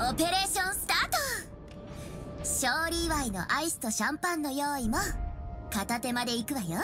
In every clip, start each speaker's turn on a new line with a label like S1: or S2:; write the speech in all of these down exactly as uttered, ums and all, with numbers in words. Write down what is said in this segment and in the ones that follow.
S1: オペレーションスタート。勝利祝いのアイスとシャンパンの用意も片手まで行くわよ。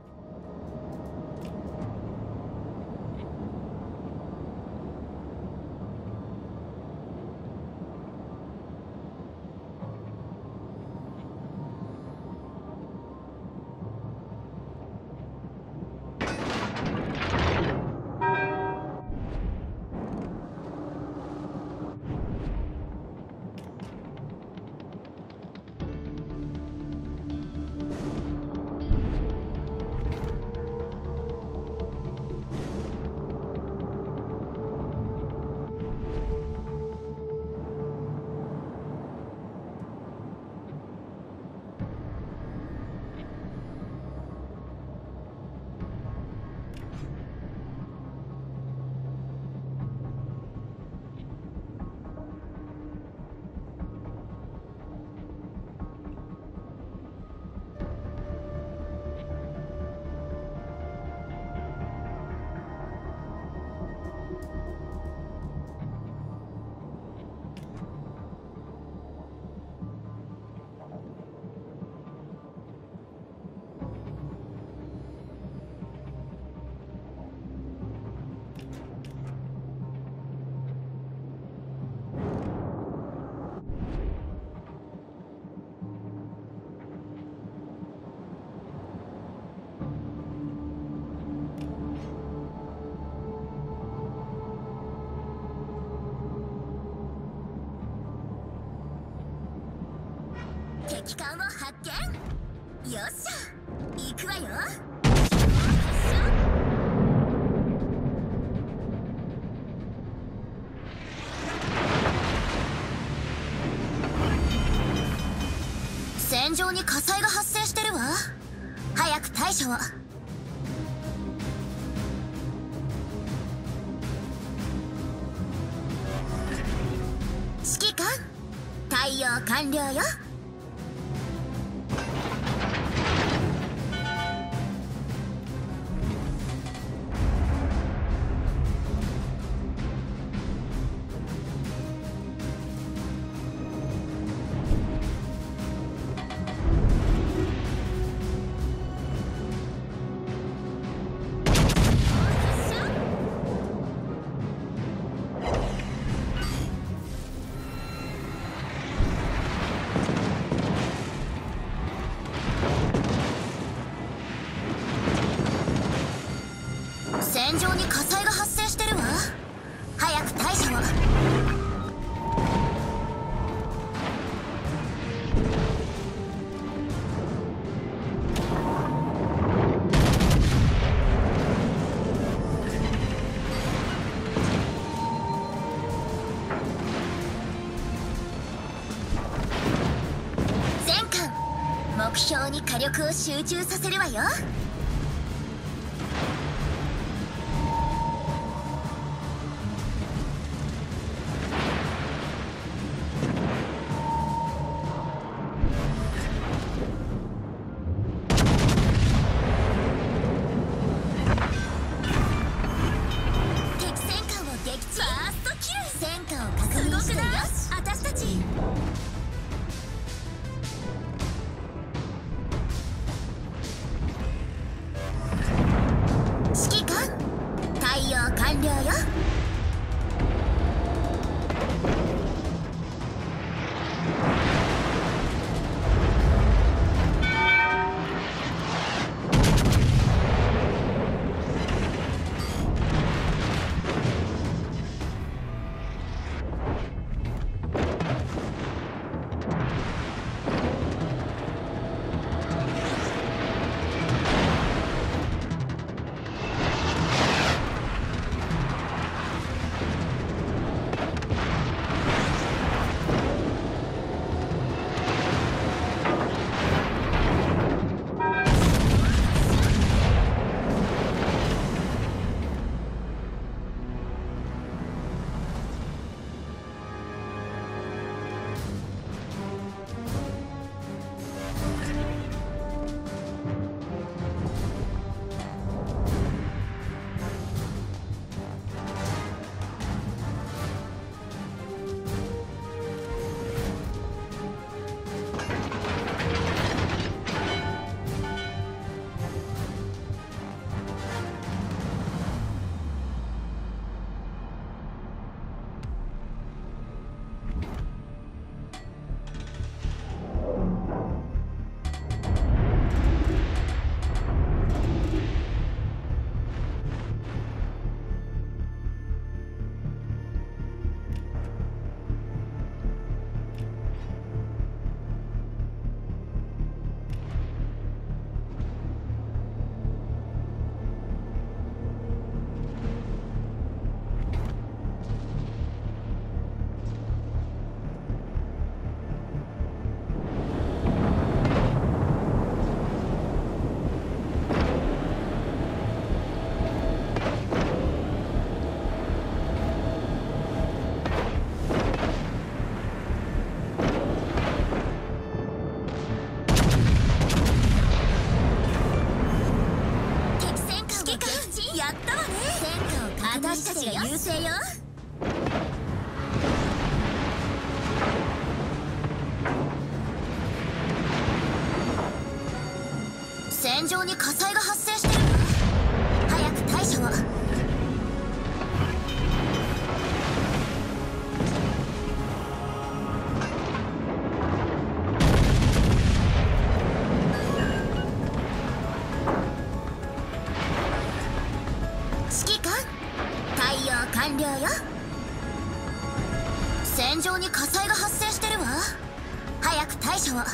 S1: 敵艦を発見。よっしゃ行くわよ。戦場に火災が発生してるわ。早く対処を。指揮官対応完了よ。戦場に火災が発生してるわ。早く対処を。全艦目標に火力を集中させるわよ。指揮官対応完了よ。 やったわね。戦果を確認してよ。私たちが優勢よ。戦場に火災が発生してる。早く対処を。指揮官、対応完了よ。戦場に火災が発生してるわ。早く対処を。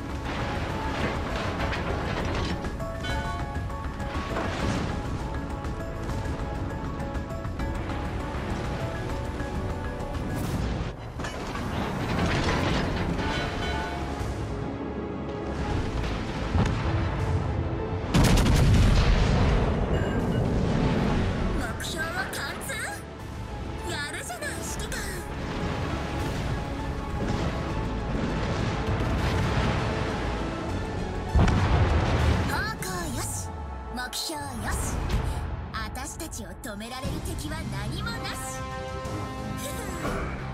S1: 目標よし。私たちを止められる敵は何もなし。